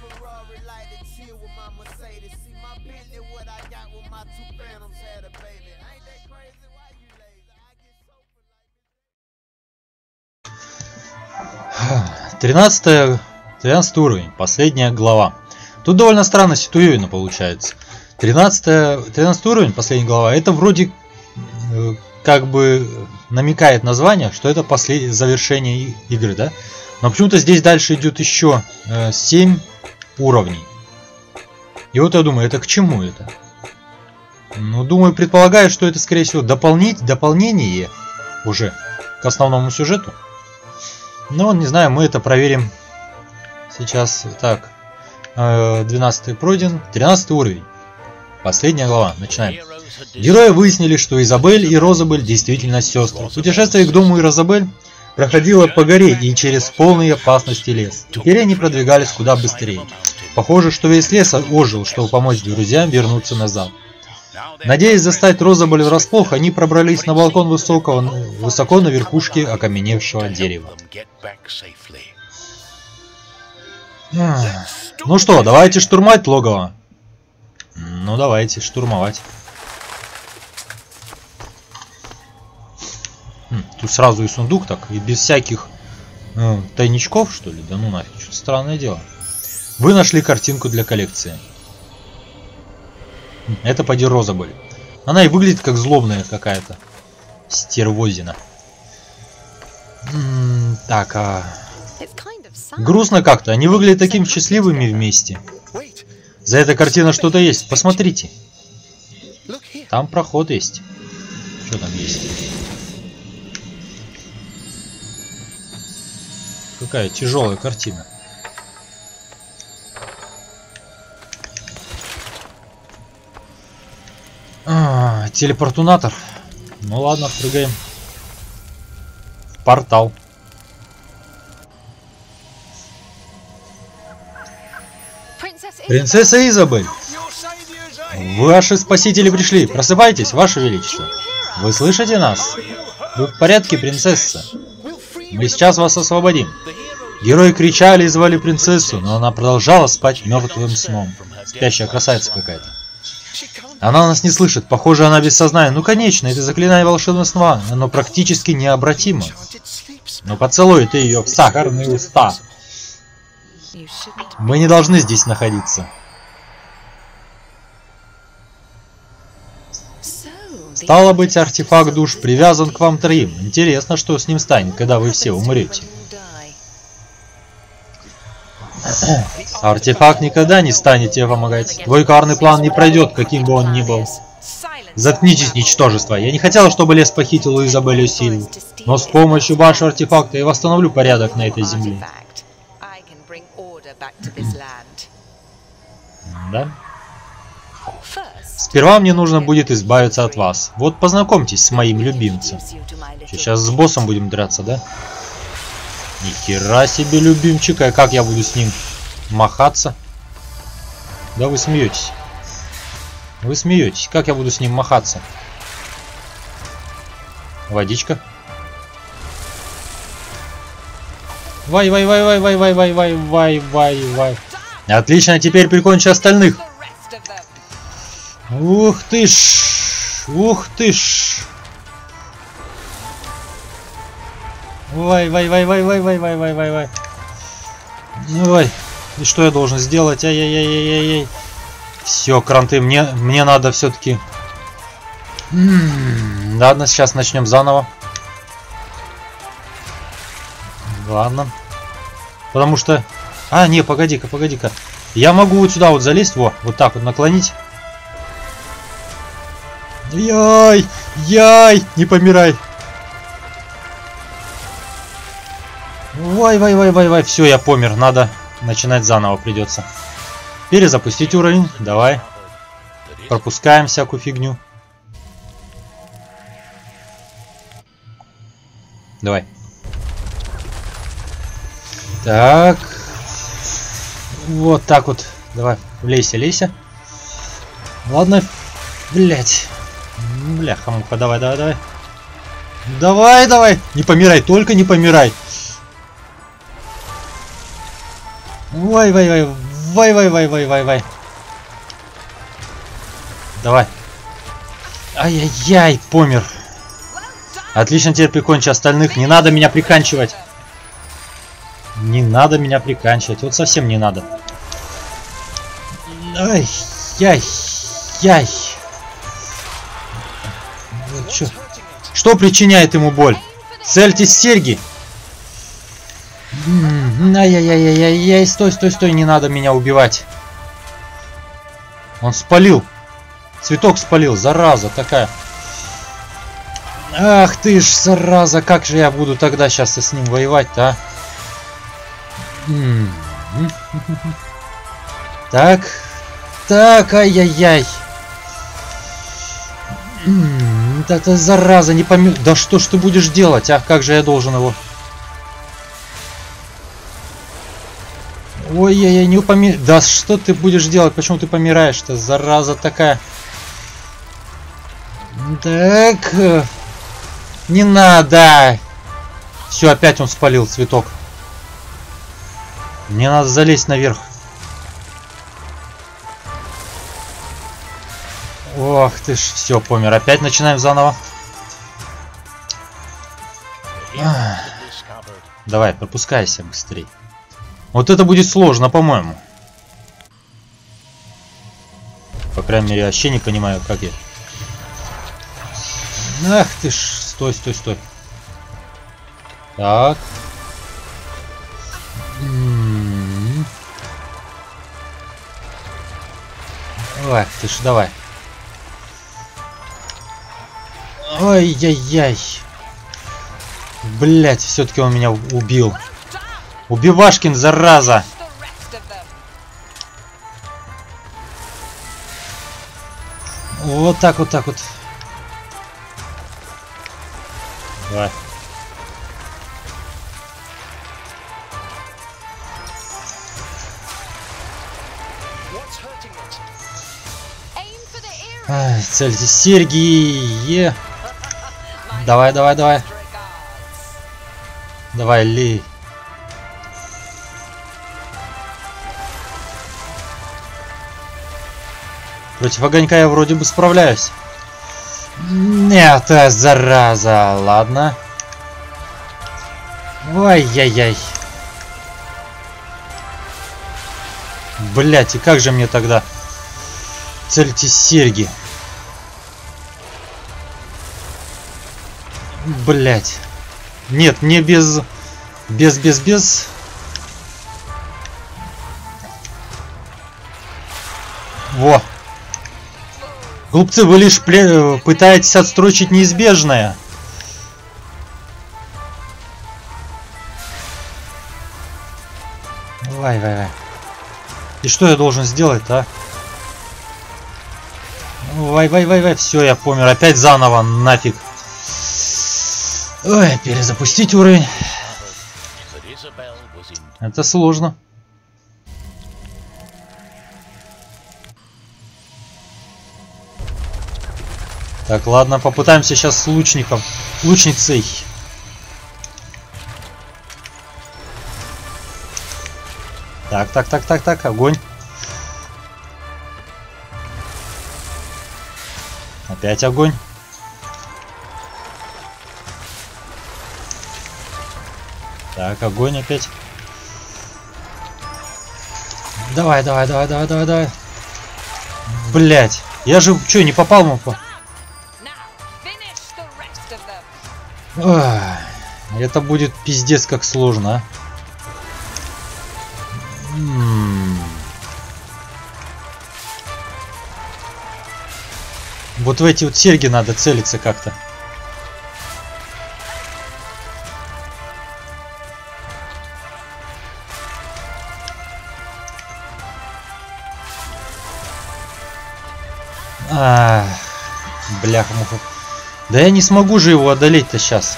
13 уровень, последняя глава. Тут довольно странно ситуевина получается. 13 уровень, последняя глава, это вроде как бы намекает название, что это завершение игры, да? Но почему-то здесь дальше идет еще 7 уровней. И вот я думаю, это к чему это? Ну, думаю, предполагаю, что это, скорее всего, дополнение уже к основному сюжету. Но, не знаю, мы это проверим сейчас. Так, 12 пройден, 13 уровень. Последняя глава, начинаем. Герои выяснили, что Изабель и Розабель действительно сестры. Путешествие к дому Розабель проходило по горе и через полные опасности лес. Теперь они продвигались куда быстрее. Похоже, что весь лес ожил, чтобы помочь друзьям вернуться назад. Надеясь застать Розабель врасплох, они пробрались на балкон высоко на верхушке окаменевшего дерева. Ну что, давайте штурмовать логово. Ну давайте штурмовать. Тут сразу и сундук так, и без всяких тайничков, что ли? Да ну нафиг, что-то странное дело. Вы нашли картинку для коллекции. Это поди Розабель. Она и выглядит как злобная какая-то стервозина. Так, грустно как-то. Они выглядят такими счастливыми вместе. За этой картиной что-то есть. Посмотрите. Там проход есть. Что там есть? Какая тяжелая картина. Телепортунатор. Ну ладно, прыгаем. В портал. Принцесса Изабель! Ваши спасители пришли. Просыпайтесь, Ваше Величество. Вы слышите нас? Вы в порядке, принцесса? Мы сейчас вас освободим. Герои кричали и звали принцессу, но она продолжала спать мертвым сном. Спящая красавица какая-то. Она нас не слышит. Похоже, она без сознания. Ну, конечно, это заклинание волшебного, оно практически необратимо. Но поцелуй ты ее в сахарные уста. Мы не должны здесь находиться. Стало быть, артефакт душ привязан к вам троим. Интересно, что с ним станет, когда вы все умрете. Артефакт никогда не станет тебе помогать. Твой коварный план не пройдет, каким бы он ни был. Заткнитесь, ничтожество. Я не хотел, чтобы лес похитил у Изабель силу. Но с помощью вашего артефакта я восстановлю порядок на этой земле. Да? Сперва мне нужно будет избавиться от вас. Вот познакомьтесь с моим любимцем. Сейчас с боссом будем драться, да? Ни хера себе любимчика. Как я буду с ним махаться? Да вы смеетесь. Вы смеетесь. Как я буду с ним махаться? Водичка. Вай. Отлично, теперь прикончи остальных. Ух ты ж. Ух ты ж. Вай. Давай. И что я должен сделать? Ай-яй-яй-яй-яй. Все, кранты, мне надо все-таки. Ладно, сейчас начнем заново. Ладно. Потому что... А, не, погоди-ка. Я могу вот сюда вот залезть, вот так вот наклонить. Яй! Не помирай! Вай. Все, я помер. Надо начинать заново придется. Перезапустить уровень. Давай. Пропускаем всякую фигню. Давай. Так. Вот так вот. Давай. Лейся. Ладно. Блять. Бляха-муха. Давай. Давай. Не помирай. Только не помирай. Вай. Давай. Давай. Ай-яй-яй, помер. Отлично, теперь прикончи остальных. Не надо меня приканчивать. Не надо меня приканчивать. Вот совсем не надо. Ай-яй-яй. Вот чё. Что причиняет ему боль? Цельтесь серьги. Ай-яй-яй-яй-яй. Стой, не надо меня убивать. Он спалил. Цветок спалил, зараза такая. Ах ты ж, зараза, как же я буду тогда сейчас с ним воевать-то, а? Так, ай-яй-яй. Это зараза, не помню. Да что ж ты будешь делать, а? Как же я должен его? Ой-яй-яй, не упомя... Да что ты будешь делать? Почему ты помираешь-то, зараза такая? Так... Не надо! Все, опять он спалил цветок. Мне надо залезть наверх. Ох ты ж, все, помер. Опять начинаем заново. Давай, пропускайся быстрей. Вот это будет сложно, по-моему. По крайней мере, я вообще не понимаю, как я. Ах ты ж, стой. Так. Ах ты ж, давай. Ой-яй-яй. Блять, все-таки он меня убил. Убивашкин, зараза. Вот так. Давай. Цельте серьги. Давай. Давай, Ли. Против огонька я вроде бы справляюсь. Нет, зараза. Ладно. Ой-яй-яй. Блять, и как же мне тогда? Цельте серьги. Блять. Нет, не без... Без. Во. Глупцы, вы лишь пытаетесь отстрочить неизбежное. Давай. И что я должен сделать, а? Вай. Все, я помер. Опять заново, нафиг. Ой, перезапустить уровень. Это сложно. Так, ладно, попытаемся сейчас с лучником. Лучницей. Так, огонь. Опять огонь. Так, огонь опять. Давай. Блять, я же что, не попал ему по... Это будет пиздец как сложно, а? Вот в эти вот серьги надо целиться как-то. Бляха-муха. Да я не смогу же его одолеть-то сейчас.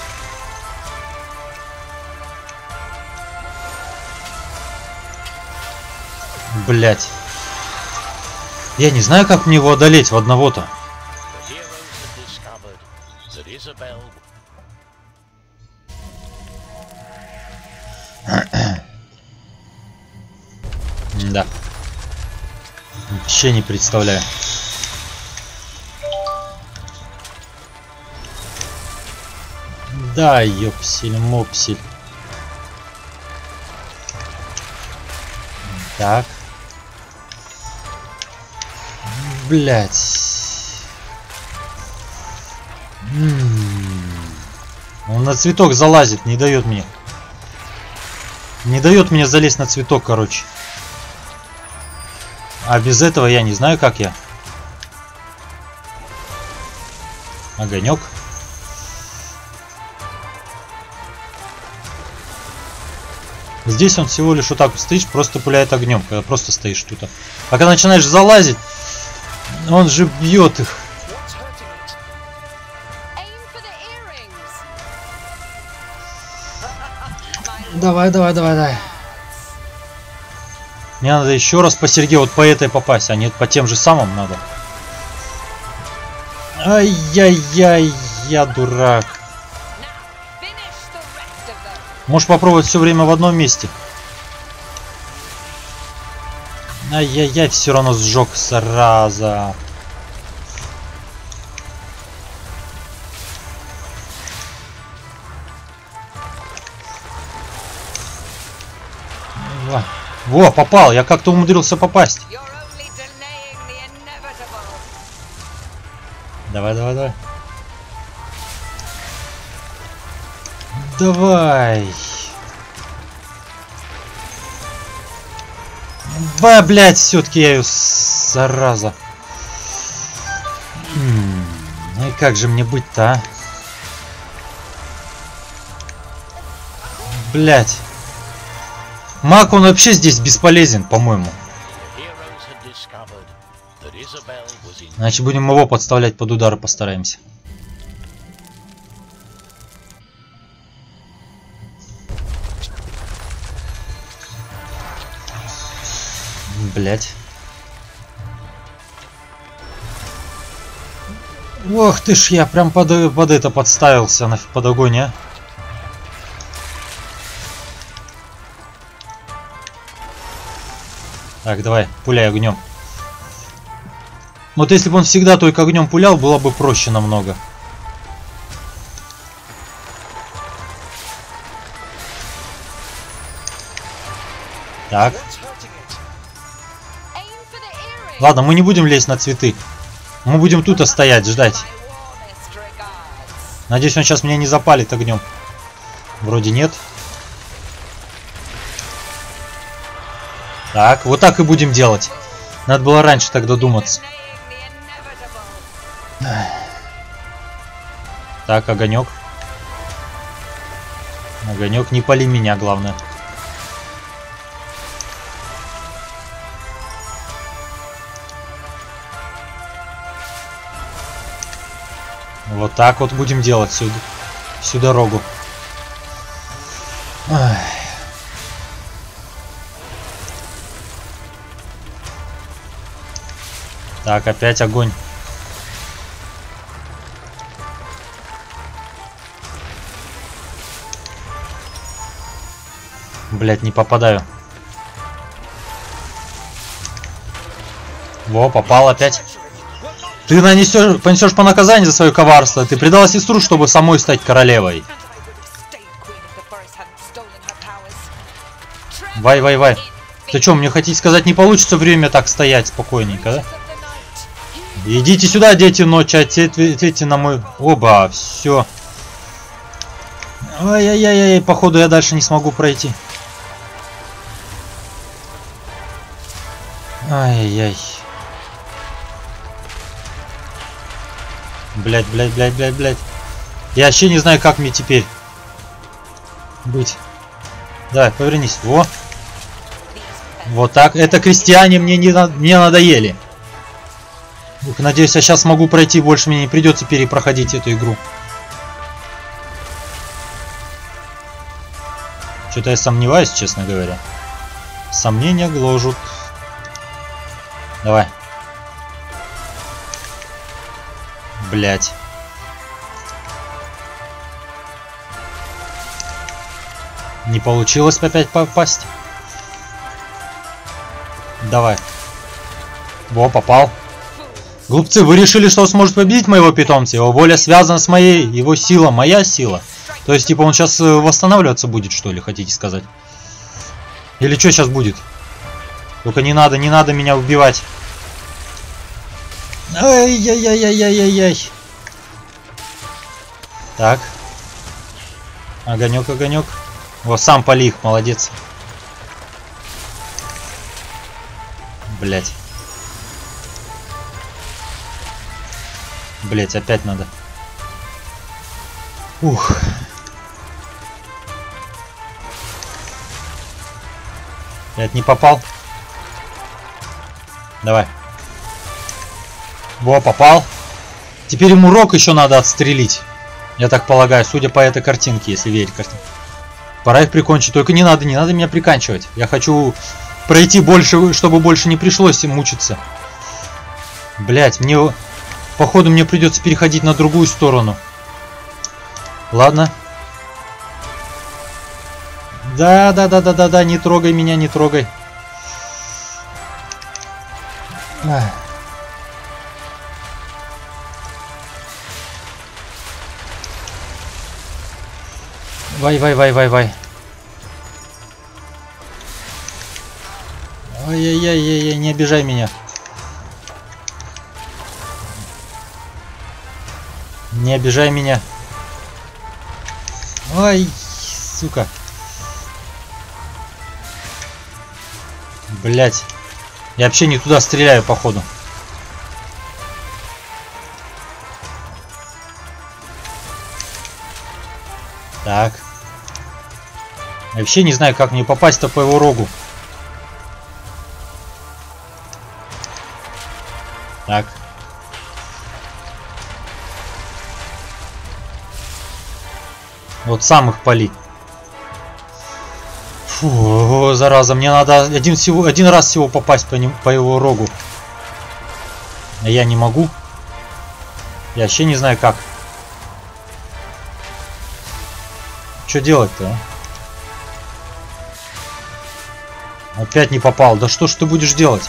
Блять. Я не знаю, как мне его одолеть в одного-то. Да. Вообще не представляю. Да, ёпсель-мопсель. Так. Блять. Он на цветок залазит, не дает мне. Не дает мне залезть на цветок, короче. А без этого я не знаю, как я. Огонек. Здесь он всего лишь вот так вот стоишь, просто пуляет огнем, когда просто стоишь тут. А когда начинаешь залазить, он же бьет их. Давай, давай, давай, давай. Мне надо еще раз по Сергею вот по этой попасть, а нет, по тем же самым надо. Ай-яй-яй, я дурак. Можешь попробовать все время в одном месте. Ай-яй-яй, все равно сжег, зараза. Во, попал, я как-то умудрился попасть. Давай, давай, давай. Давай. Ба, блядь, все-таки я ее, зараза. Ну и как же мне быть-то, а? Блядь. Маг, он вообще здесь бесполезен, по-моему. Значит, будем его подставлять под удар, постараемся. Блять. Ох ты ж, я прям под это подставился, под огонь, а. Так, давай, пуляй огнем. Вот если бы он всегда только огнем пулял, было бы проще намного. Так. Ладно, мы не будем лезть на цветы. Мы будем тут стоять, ждать. Надеюсь, он сейчас меня не запалит огнем. Вроде нет. Так, вот так и будем делать. Надо было раньше так додуматься. Так, огонек. Огонек, не пали меня, главное. Вот так вот будем делать всю дорогу. Ай. Так, опять огонь. Блять, не попадаю. Во, попал опять. Ты понесешь по наказанию за свое коварство. Ты предала сестру, чтобы самой стать королевой. Вай, вай, вай. Ты что, мне хотите сказать, не получится время так стоять спокойненько, да? Идите сюда, дети ночи, ответьте на мой... Оба, все. Ай-яй-яй, походу я дальше не смогу пройти. Ай-яй-яй. Блять, блять, блять, блять, блять. Я вообще не знаю, как мне теперь быть. Давай, повернись. Во. Вот так. Это крестьяне мне не надоели. Надеюсь, я сейчас смогу пройти, больше мне не придется перепроходить эту игру. Что-то я сомневаюсь, честно говоря. Сомнения гложут. Давай. Блять. Не получилось опять попасть. Давай. Во, попал. Глупцы, вы решили, что он сможет победить моего питомца? Его воля связана с моей, его сила, моя сила. То есть, типа, он сейчас восстанавливаться будет, что ли, хотите сказать? Или что сейчас будет? Только не надо меня убивать. Ай-яй-яй-яй-яй-яй. Так. Огонек, огонек. Вот сам пали их, молодец. Блять. Блять, опять надо. Ух. Опять не попал. Давай. Во, попал. Теперь ему рог еще надо отстрелить. Я так полагаю, судя по этой картинке, если верить картинке. Пора их прикончить. Только не надо меня приканчивать. Я хочу пройти больше, чтобы больше не пришлось им мучиться. Блять, походу мне придется переходить на другую сторону. Ладно. Да, не трогай меня, не трогай. Вай. Ай-яй-яй-яй, не обижай меня. Не обижай меня. Ай, сука. Блять. Я вообще не туда стреляю, походу. Так. Я вообще не знаю, как мне попасть-то по его рогу. Так. Вот сам их пали. Фу, зараза, мне надо один раз всего попасть по его рогу. А я не могу. Я вообще не знаю как. Что делать-то, а? Опять не попал. Да что ж ты будешь делать?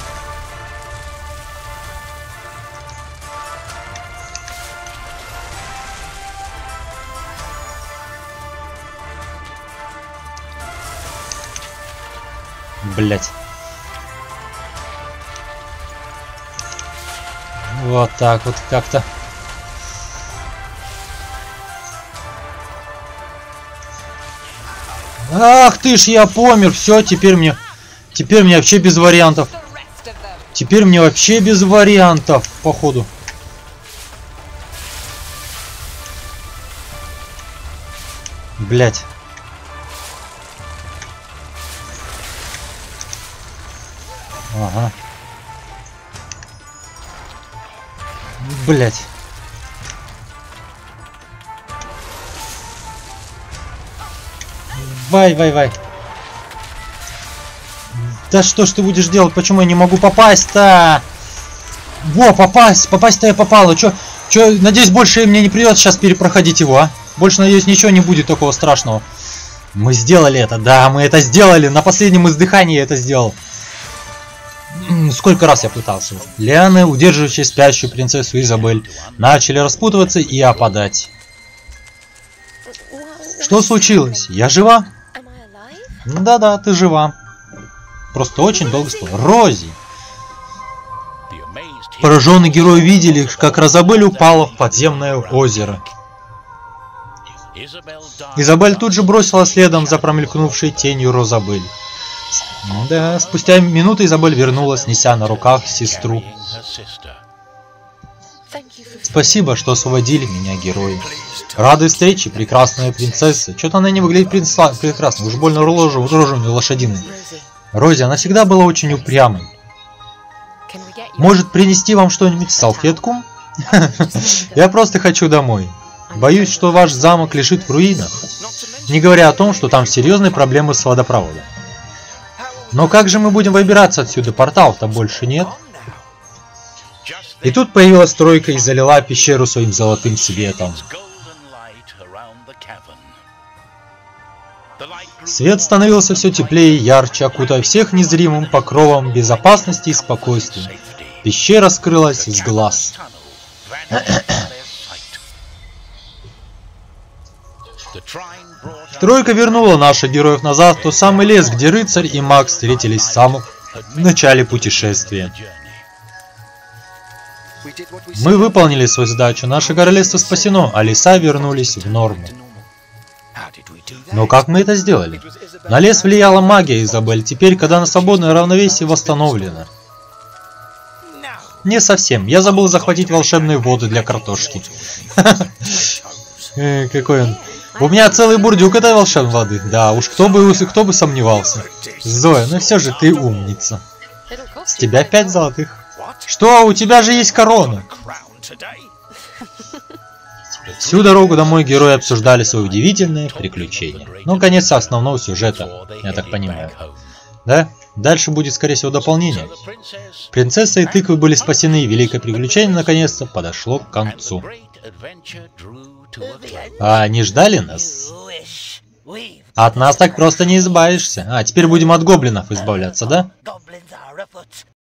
Блять. Вот так вот как-то. Ах ты ж, я помер. Все, теперь мне вообще без вариантов. Теперь мне вообще без вариантов, походу. Блять. Ага. Блять. Вай. Да что ж ты будешь делать? Почему я не могу попасть-то? Во, попасть-то я попала. Чё, надеюсь, больше мне не придется сейчас перепроходить его, а? Больше, надеюсь, ничего не будет такого страшного. Мы сделали это, да, мы это сделали. На последнем издыхании я это сделал. Сколько раз я пытался. Лианы, удерживающие спящую принцессу Изабель, начали распутываться и опадать. Что случилось? Я жива? Да, ты жива. Просто очень долго спала. Рози! Пораженные герои видели, как Розабель упала в подземное озеро. Изабель тут же бросила следом за промелькнувшей тенью Розабель. Да, спустя минуту Изабель вернулась, неся на руках сестру. Спасибо, что освободили меня, герои. Рады встрече, прекрасная принцесса. Что-то она не выглядит прекрасно, уж больно рожа у нее лошадиная. Рози, она всегда была очень упрямой. Может, принести вам что-нибудь, салфетку? Я просто хочу домой. Боюсь, что ваш замок лежит в руинах. Не говоря о том, что там серьезные проблемы с водопроводом. Но как же мы будем выбираться отсюда? Порталов-то больше нет. И тут появилась тройка и залила пещеру своим золотым светом. Свет становился все теплее и ярче, окутая всех незримым покровом безопасности и спокойствия. Пещера скрылась с глаз. Тройка вернула наших героев назад в тот самый лес, где рыцарь и маг встретились в самом начале путешествия. Мы выполнили свою задачу, наше королевство спасено, а леса вернулись в норму. Но как мы это сделали? На лес влияла магия, Изабель. Теперь, когда на свободное равновесие восстановлено. Не совсем. Я забыл захватить волшебные воды для картошки. Какой он. У меня целый бурдюк этой волшебной воды. Да уж, кто бы сомневался. Зоя, ну все же ты умница. С тебя 5 золотых. Что? У тебя же есть корона. Всю дорогу домой герои обсуждали свои удивительные приключения. Ну, конец основного сюжета, я так понимаю. Да? Дальше будет, скорее всего, дополнение. Принцесса и тыквы были спасены, и великое приключение, наконец-то, подошло к концу. А они ждали нас? От нас так просто не избавишься. А, теперь будем от гоблинов избавляться, да?